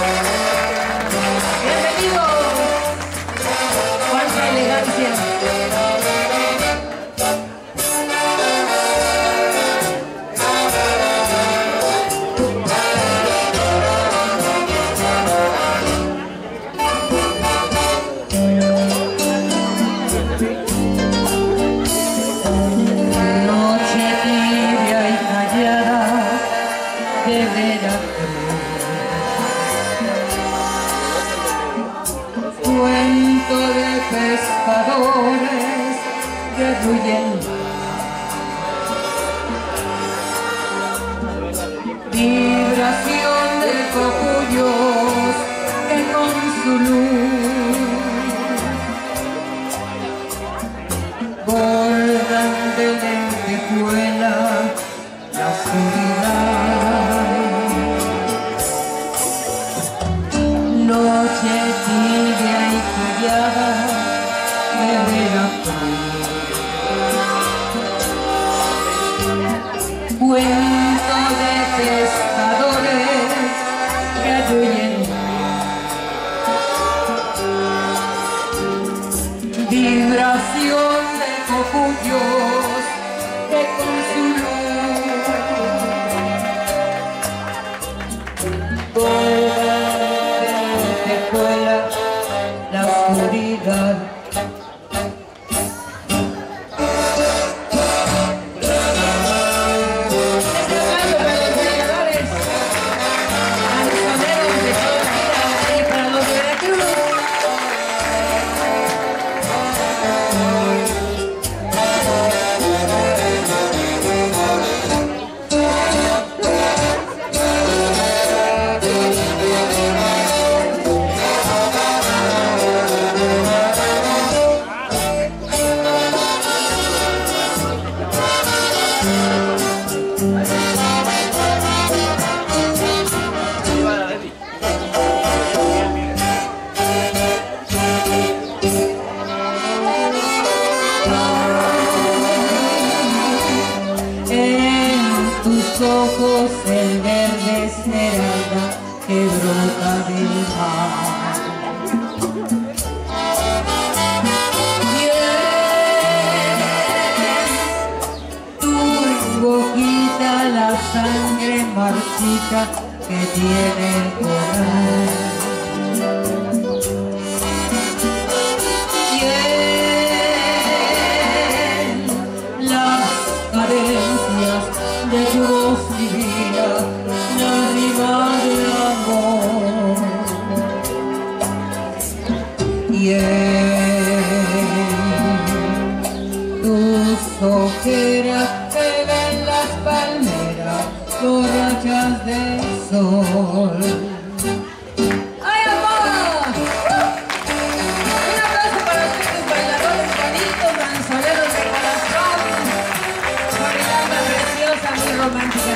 Bienvenido. Cuánta elegancia. Cuento de pescadores que huyen, vibración de cocuyos que con su luz bordan de lentejuela la oscuridad. Noche tibia y callada de Veracruz, cuento de pescadores que huyen, vibración de cocuyos que con su luz la oscuridad. Este aplauso para los bailadores, cancioneros de toda la vida y para los de Veracruz. Ojos el verde esmeralda que brota del mar. Bien, tu boquita la sangre marchita que tiene el coral. Bien, las cadencias de tu voz divina, la rima del amor. Y tus ojeras que ven las palmeras borrachas del sol. ¡Ay, amor! Un aplauso para ustedes, bailadores bonitos, danzoneros de corazón. Bailando preciosa, muy romántica.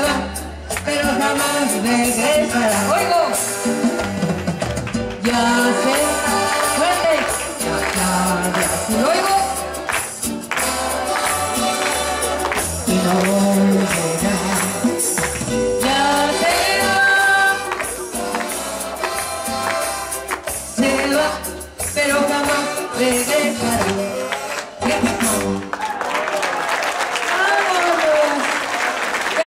Ya